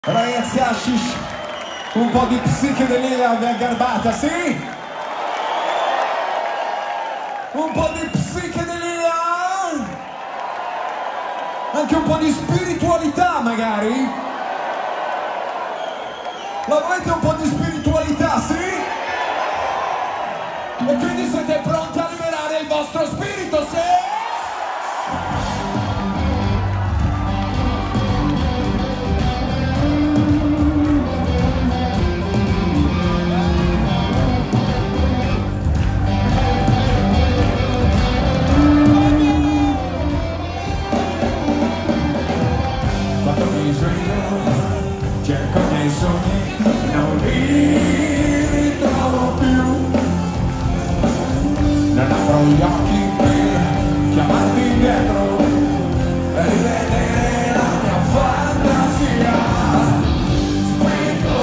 Ragazzi, hashish, un po' di psichedelia vi ha garbata, sì? Un po' di psichedelia? Anche un po' di spiritualità magari? La volete un po' di spiritualità, sì? E quindi siete pronti a liberare il vostro spirito, sì? Cerco nei sogni, non li ritrovo più. Non apro gli occhi per chiamarti indietro e rivedere la mia fantasia. Spinto,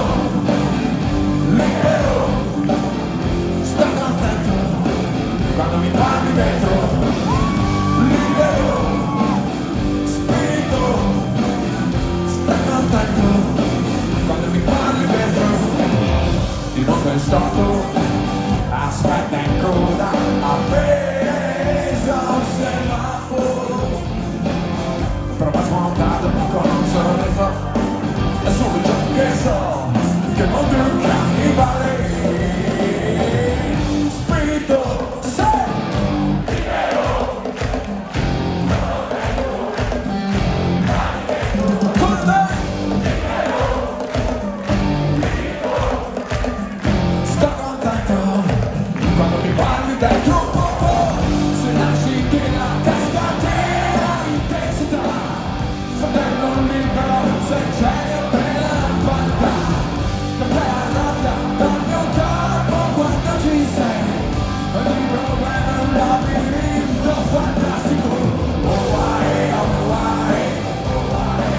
libero, sto contento quando mi parli dentro. Libero, spinto, sto contento quando mi parli dentro. Il mondo è stato, aspetta in coda, appeso a un semaforo. Prova a smontarlo con un sorriso, è solo ciò che so, che il mondo è un cannibale. Spirito, sei libero, con me. Quando mi parli dentro un poco, se nasci che la testa tira intensità, fratello libero, se c'è appena fatta, che la notte dal mio corpo quando ci sei, è libero come un labirinto fantastico. Oh why, oh why, oh why,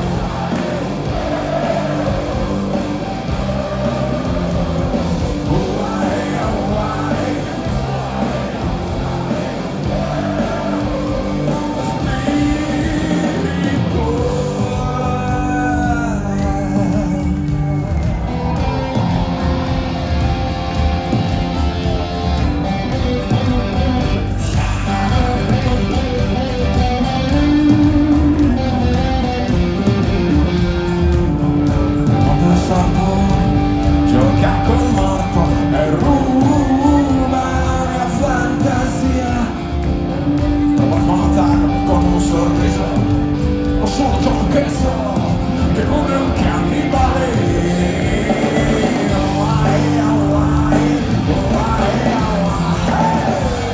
gioca col morto e ruba la mia fantasia. Prova a smontarlo con un sorriso, ho solo ciò che so, che come un cannibale. Oh why, oh why, oh why, oh why.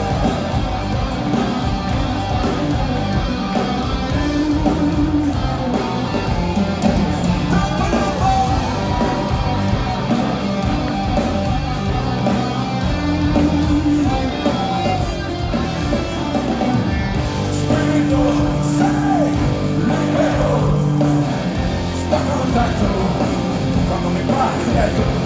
Sei libero, sto contento quando mi parli dentro.